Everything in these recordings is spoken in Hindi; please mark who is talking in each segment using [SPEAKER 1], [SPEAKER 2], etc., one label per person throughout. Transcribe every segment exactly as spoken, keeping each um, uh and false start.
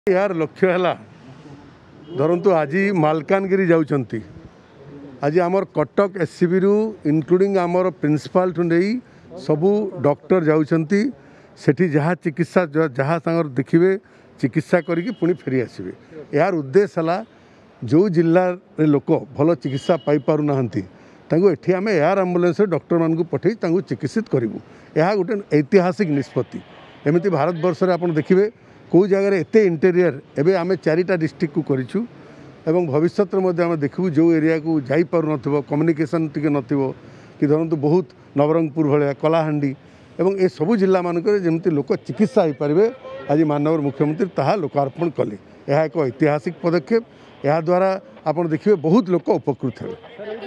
[SPEAKER 1] यार लक्ष्य है धरतु आज मालकानगिरी जाऊँगी आज आमर कटक एससीबी रु इनक्लूडिंग आमर प्रिंसिपाल ठू नहीं सबू डॉक्टर जाऊँगी सेठी जहाँ चिकित्सा जहाँ सांगर देखिए चिकित्सा करी पुणी फेरी आसवे यार उद्देश्य है जो जिले में लोक भल चिकित्सा पाई पारु नाहंती एठी आम एयर आम्बुलेंस डॉक्टर मान पठे चिकित्सित करूँ यह गोटे ऐतिहासिक निष्पत्ति एमती भारत वर्ष में आप देखिए कौ जगह एत इंटेरियर एवं आम चारिटा डिस्ट्रिक्ट को करूँ एवं भविष्य में देखू जो एरिया को जापर न कम्युनिकेशन टी न कि धरतु बहुत नवरंगपुर भाया कलाहांडी एवं ए सबू जिला मानक जमी लोक चिकित्सा हो पारे आज माननीय मुख्यमंत्री ताहा लोकार्पण कले यह एक ऐतिहासिक पदक्षेप यह द्वारा आप देखिए बहुत लोक उपकृत हे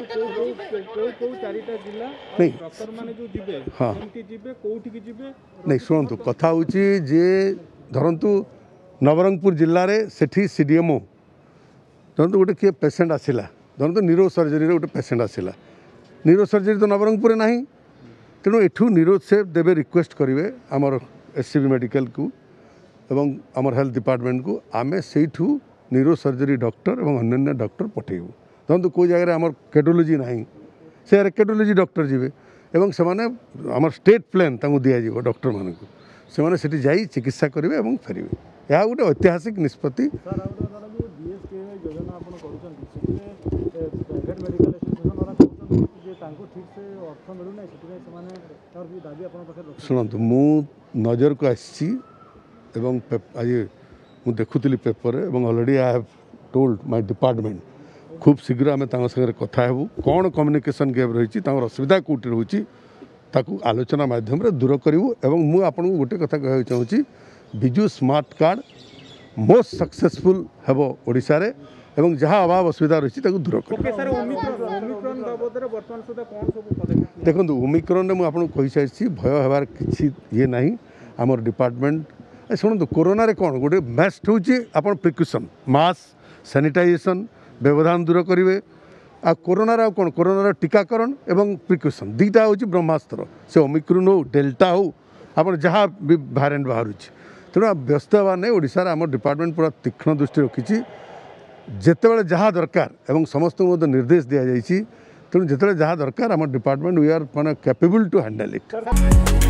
[SPEAKER 1] नहीं हाँ नहीं शुणु कथा हूँ जे धरतु नवरंगपुर जिले में सेठी सीडीएमओ धरतु गोटे किए पेसेंट आसला धरतु न्यूरो सर्जरी गोटे पेसेंट आसला न्यूरो सर्जरी तो नवरंगपुर ना तेणु एठू न्यूरो से देवे रिक्वेस्ट करेंगे आमर एससीबी मेडिकल को एवं आमर हेल्थ डिपार्टमेंट को आमे सेठू न्यूरो सर्जरी डॉक्टर और अन्य डॉक्टर पठेबू धरतु कोई जगह आमर कैडोलोजी ना से कैडोलोजी डॉक्टर जी एवं से आमर स्टेट प्लान दिज्व डॉक्टर मानक से सेठी जाई चिकित्सा करेंगे और फेरवे यह गोटे ऐतिहासिक निष्पत्ति शुणु मु नजर को आसी आज मु देखुली पेपर एवं already I have told my department खूब शीघ्र आम सागर कथा हेबू कौन कम्युनिकेशन गैप रही असुविधा कौटी रोची ताकू आलोचना माध्यम रे दूर करूँ एवं मु आपन को गोटे कथा कहना चाहूँगी Biju smart card most successful हेब ओडिशा रे एवं जहाँ अभाव असुविधा रही दूर कर देखो ओमिक्रॉन में मुझे कही सारी भय हबार किसी ये ना आमर डिपार्टमेंट शुणु कोरोना रे कौन गोटे बेस्ट हूँ आप प्रिकॉशन मास्क सैनिटाइजेशन व्यवधान दूर करेंगे आ कोरोना रे कौन कोरोना टीकाकरण एवं प्रिकॉशन दुईटा हूँ ब्रह्मास्त्र से ओमिक्रॉन हो डेल्टा हो आप जहाँ भी भारिएंट बाहर तेणु व्यस्त हबार नहीं ओडिशा आम डिपार्टमेंट पूरा तीक्ष्ण दृष्टि रखी जिते जहाँ दरकार एवं समस्त निर्देश दि जाइए तेणु जिते जहाँ दरकार आम डिपार्टमेंट वी आर माने कैपेबल टू हैंडल इट।